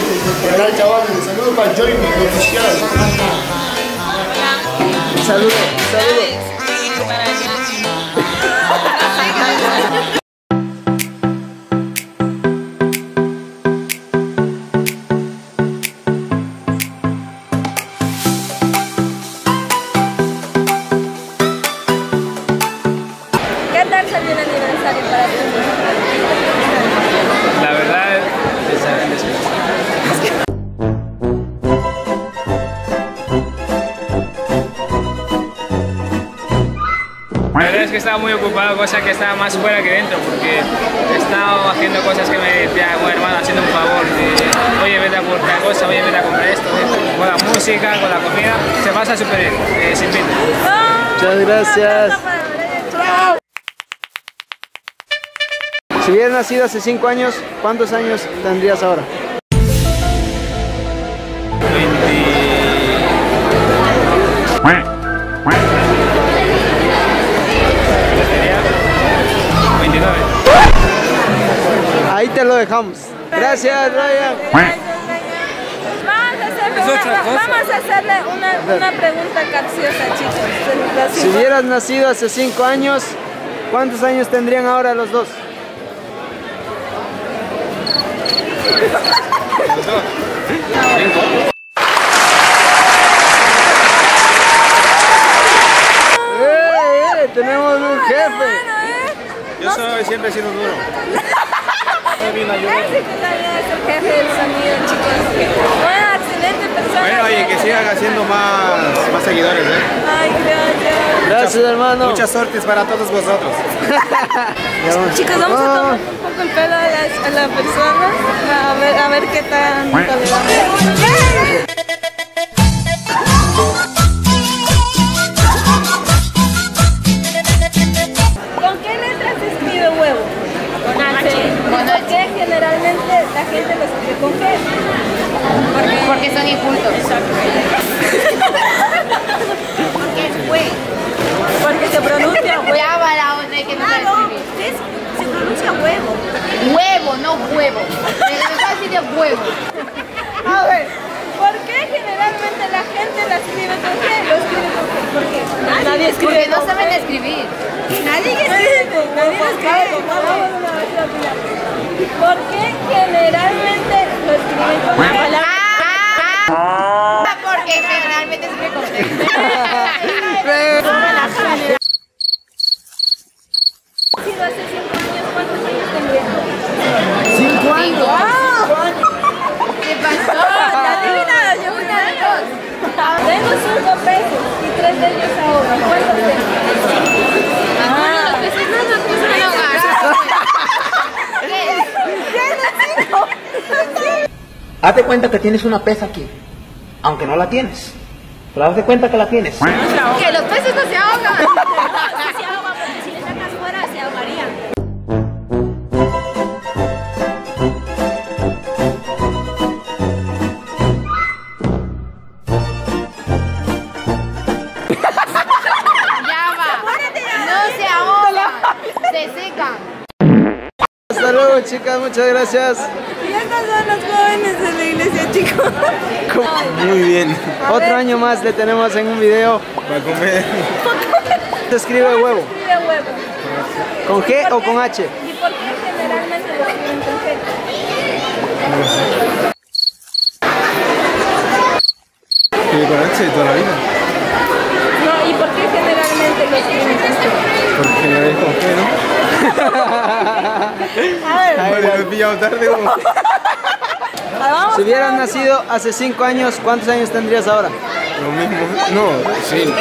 ¿Qué tal, chavales? Saludos para Joy, mi oficial. Saludos, saludos. ¿Qué tal salió el aniversario para ti? La verdad La verdad es que estaba muy ocupado, cosa que estaba más fuera que dentro, porque he estado haciendo cosas que me decía, bueno, hermano, haciendo un favor, de, oye, vete a por tal cosa, oye, vete a comprar esto, con la música, con la comida, se pasa súper bien, se invita. Muchas gracias. Si hubieras nacido hace 5 años, ¿cuántos años tendrías ahora? 29. Ahí te lo dejamos. Gracias, Ryan. Vamos a hacerle una pregunta capciosa, chicos. Si hubieras nacido hace 5 años, ¿cuántos años tendrían ahora los dos? Tenemos un jefe. Yo siempre he sido duro. Ese que también es el jefe del sonido, chicos. Bueno, excelente persona. Bueno, oye, que sigan haciendo más seguidores, ¿eh? Ay, gracias. Gracias, hermano. Muchas suertes para todos vosotros. Chicos, vamos a tomar un poco el pelo a la persona. A ver qué tan tolerable. ¿Con qué letra se escribe huevo? Con H. ¿Por qué generalmente la gente lo escribe con qué? Porque son incultos. Porque es güey. Porque se pronuncia huevo. Ya va la otra que no sabe escribir. Se pronuncia huevo. Huevo, no huevo. Pero me va a decir de huevo. A ver, ¿por qué generalmente la gente la escribe con qué? Lo escribe con qué. ¿Por qué? Nadie escribe. Porque no con saben qué. escribir. Nadie escribe. Nadie lo escribe. ¿Por qué generalmente lo escriben con la palabra? Porque generalmente escribe con T. Si no hace 5 años, ¿cuántos años tendría? 5 años. ¿Qué pasó? Adivina, yo una de dos. Tengo 5 pesos y 3 de ellos ahora. ¿Cuántos tengo? Hazte cuenta que tienes una pesa aquí, aunque no la tienes. Pero hazte cuenta que la tienes. Que los peces no se ahogan. Se ahoga, porque si le sacas fuera se ahogarían. Ya va. No se ahogan. Se secan. Hasta luego, chicas. Muchas gracias. Y estas son los jóvenes de la iglesia, chicos. Muy bien. Otro año más le tenemos en un video. Para comer. Se escribe huevo. Escribe huevo. ¿Con G o con H? ¿Y por qué generalmente lo escriben con G? Y con H de toda la vida. No, ¿y por qué generalmente lo escriben con G? Porque la ves con G, ¿no? A ver, Ay, me he pillado tarde. vamos. Si hubieras nacido hace 5 años, ¿cuántos años tendrías ahora? Lo mismo. No, sí.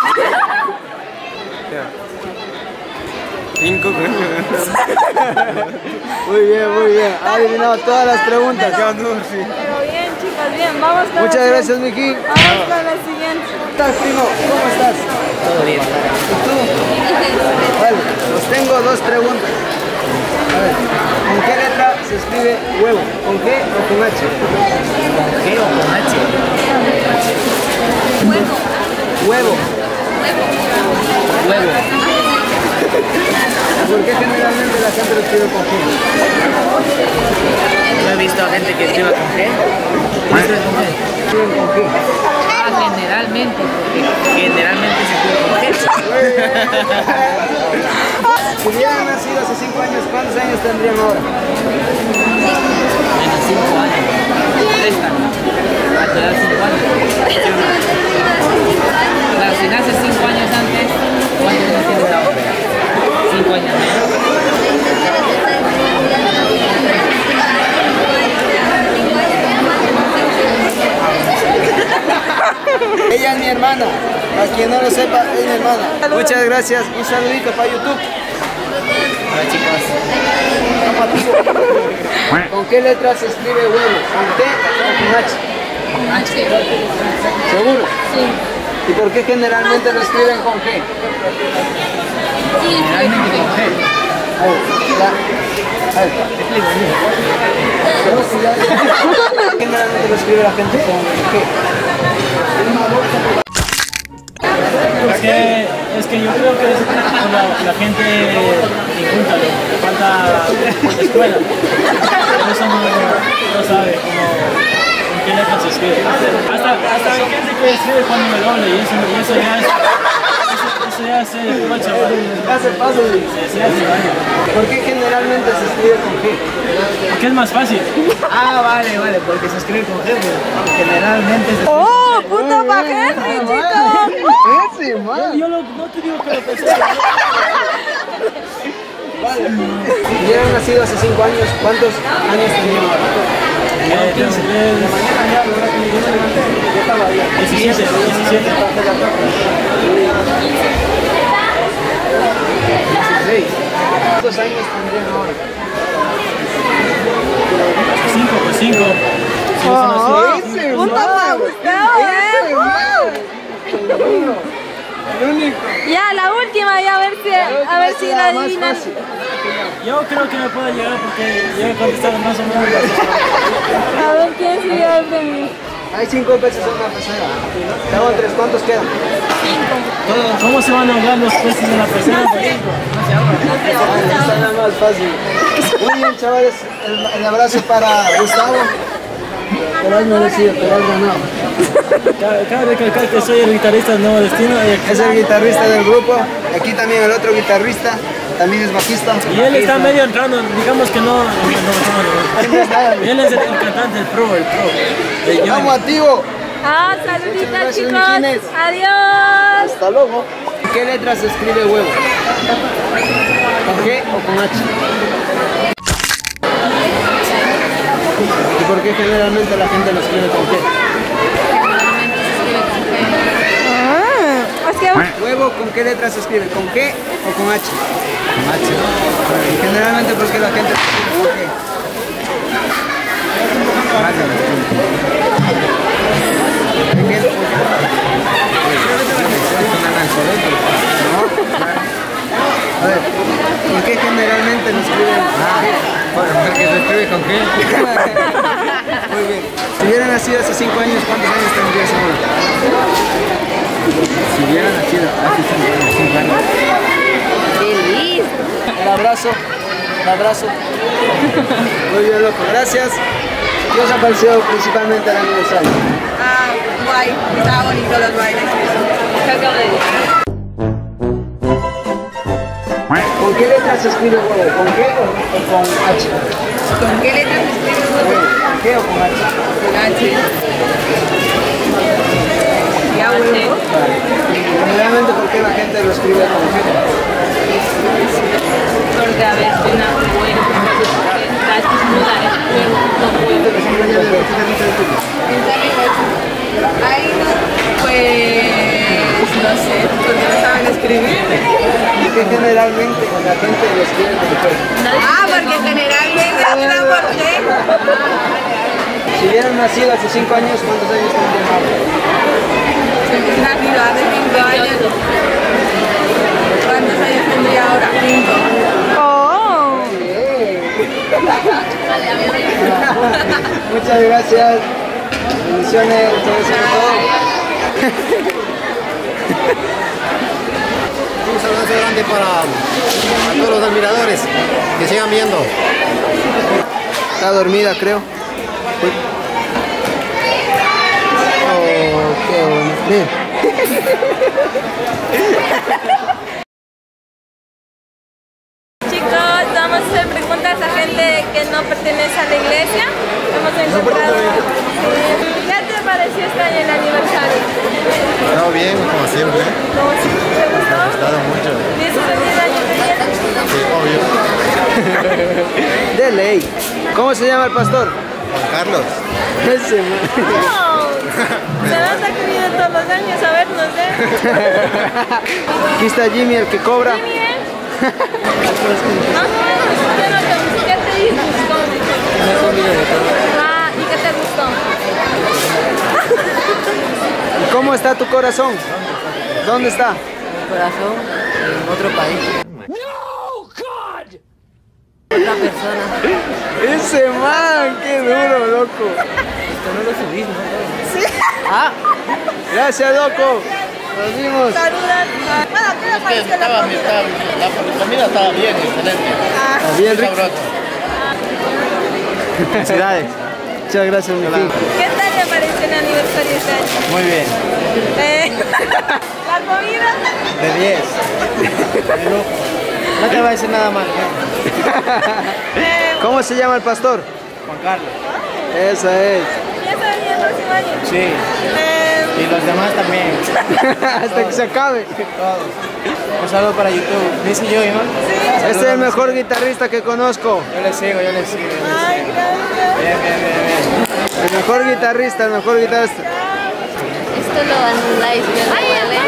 5, creo. Muy bien. Ha adivinado todas las preguntas. Qué honor, sí. Pero bien, chicos, bien. Vamos con Muchas la gracias, Miki. Vamos con la siguiente. ¿Cómo estás, primo? ¿Cómo estás? Todo bien. ¿Y tú? Vale, os tengo 2 preguntas. A ver, ¿con qué letra se escribe huevo? ¿Con G o con H? ¿Con G o con H? Huevo. Huevo. ¿Por qué generalmente la gente lo escribe con G? No he visto a gente que escriba con G. con qué? Generalmente, porque generalmente se escribe con G. Si hubieran nacido hace 5 años, ¿cuántos años tendrían ahora? Menos 5 años. Esta. A tu edad 5 años. Claro, si naces 5 años antes, ¿cuántos años tienes ahora? 5 años menos. Ella es mi hermana. Para quien no lo sepa, es mi hermana. Muchas gracias. Un saludito para YouTube. Hola chicos. ¿Con qué letra se escribe huevo? ¿Con T o con H? H. ¿Seguro? Sí. ¿Y por qué generalmente lo escriben con G? Generalmente con G. A ver, ya. A ver. Generalmente lo escribe la gente con G. Es que yo creo que la gente inculta, le falta escuela. Por eso no sabe cómo, con qué letra se escribe. Hasta hay gente que escribe cuando me doble y eso ya se escucha. Hace paso. Se hace daño. ¿Por qué generalmente se escribe con G? Porque es más fácil. Ah, vale, porque se escribe con G, pero generalmente se escribe. ¡Oh, puta pa' Henry, chicos! Ese, man. Yo no te digo que lo pensé. Vale. Si hubieran nacido hace 5 años, ¿cuántos años tendrían ahora? 17. 16. ¿Cuántos años tendrían ahora? 5 por 5. ¡Puta pa' Gustavo, El único. Ya, la última, ya a ver si la adivinan. Yo creo que me puede llegar porque yo he contestado más o menos. A ver quién sigue el de mí. Hay 5 peces en una pecera. Tengo 3, ¿cuántos quedan? ¿Cómo se van a ahogar los peces en la pecera? Está nada más fácil. Muy bien, chavales. El abrazo para Gustavo. Te lo has merecido, te lo has ganado. Cabe recalcar que soy el guitarrista del Nuevo Destino. Es el guitarrista del grupo. Aquí también el otro guitarrista. También es bajista. Y él está medio entrando, digamos que no. Y él es el cantante, el pro. ¡Vamos, activo! Ah, saluditos, Muchas chicos. gracias, Inés. Adiós. Hasta luego. ¿En qué letra se escribe huevo? ¿Con G o con H? ¿Y por qué generalmente la gente lo escribe con G? ¿Huevo con qué letra se escribe? ¿Con G o con H? Con H. Y generalmente, ¿por qué la gente lo escribe con G? A ver, ¿por qué generalmente lo escriben? Porque se escribe con G. Muy bien. Si hubiera nacido hace 5 años, ¿cuántos años tendrías ahora? Si hubiera nacido hace 5 años. Feliz. El abrazo. Muy bien, loco. Gracias. ¿Qué os ha parecido principalmente el aniversario? Ah, guay. Estaba bonito los bailes. ¿Con qué letra se escribe huevo? ¿Con G o con H? ¿Con qué letra se escribe huevo? ¿Con G o con H? Con H. ¿Ya huevo? Generalmente, ¿por qué la gente lo escribe con G? Porque a ver, suena bueno. Está estimulada, es huevo, no huevo. Ay, no, pues no sé, porque no saben escribir. ¿Por qué generalmente la gente lo escribe con G? Ah, porque generalmente está por G. Si hubieran nacido hace 5 años, ¿cuántos años tendrían ahora? Si hubiera nacido hace 5 años, ¿cuántos años tendría ahora? 5. Muchas gracias. Bendiciones. Muchas gracias por todo. Un saludo grande para todos los admiradores que sigan viendo. Está dormida, creo. Bien. Chicos, vamos a hacer preguntas a gente que no pertenece a la iglesia. Hemos encontrado. ¿Qué te pareció este año el aniversario? Todo bien, como siempre. ¿Cómo si te gustó? Me ha gustado mucho. ¿Piensas venir el año que viene? Sí, obvio. De ley. ¿Cómo se llama el pastor? Juan Carlos. Ese man. No. Se nos ha querido todos los años a vernos, ¿eh? Aquí está Jimmy, el que cobra. Muy bien. Más o menos, ¿qué te disgustó? Ah, ¿y qué te gustó? ¿Y cómo está tu corazón? ¿Dónde está? Mi corazón en otro país. Otra persona. Ese man, qué duro, loco. Esto no lo subís, ¿no? Sí. Ah, gracias, loco. Nos vimos. Saludas. Bueno, ¿qué le pareció la comida? La comida estaba bien, excelente. Está bien rico. Felicidades. Muchas gracias, mi fin. ¿Qué tal le pareció el aniversario este año? Muy bien. ¿La comida? De 10. No te va a decir nada mal. ¿Cómo se llama el pastor? Juan Carlos. Esa es. ¿Ya está venir el próximo año? Sí. Y los demás también. Hasta que se acabe. Todos. Un saludo para YouTube. Dice yo, ¿no? Este es el mejor guitarrista que conozco. Yo le sigo, yo le sigo. Ay, gracias. Bien. El mejor guitarrista, el mejor guitarrista. Esto lo anuláis, yo no vale.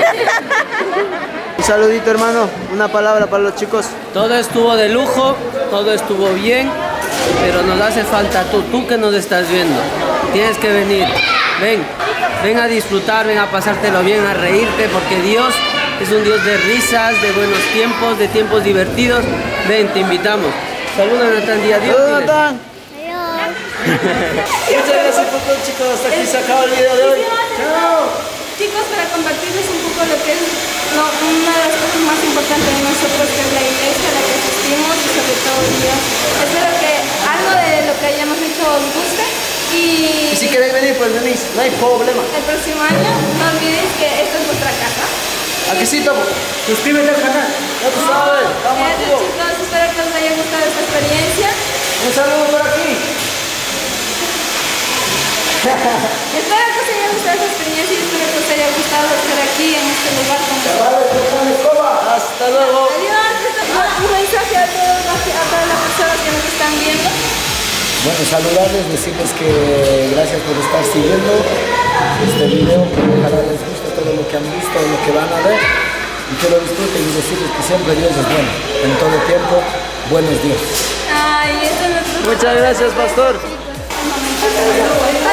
Un saludito, hermano. Una palabra para los chicos. Todo estuvo de lujo, todo estuvo bien, pero nos hace falta tú que nos estás viendo. Tienes que venir. Ven a disfrutar, ven a pasártelo bien, a reírte, porque Dios es un Dios de risas, de buenos tiempos, de tiempos divertidos. Ven, te invitamos. Saludos, Natán Díaz. Saludos, Natán. Muchas gracias por todo, chicos. Hasta aquí se acaba el video de hoy. Chicos, para compartirles un poco lo que es una de las cosas más importantes de nosotros, que es la iglesia a la que asistimos y sobre todo Dios. Espero que algo de lo que hayamos hecho os guste y si queréis venir, pues venís. No hay problema. el próximo año no olvidéis que esta es vuestra casa. Aquí sí, topo. Suscríbete al canal. Ya tú sabes. Vamos, Gracias, chicos, espero que os haya gustado esta experiencia. un saludo por aquí. Espero que os haya gustado esta experiencia y espero que os haya gustado estar aquí en este lugar con vosotros. Hasta luego. Adiós. Un mensaje a todas las personas que nos están viendo. Bueno, saludarles, decirles que gracias por estar siguiendo este video, que ojalá les guste todo lo que han visto, lo que van a ver y que lo disfruten y decirles que siempre Dios es bueno, en todo tiempo, buenos días. Ay, esto es nuestro... Muchas gracias, pastor. Chicos,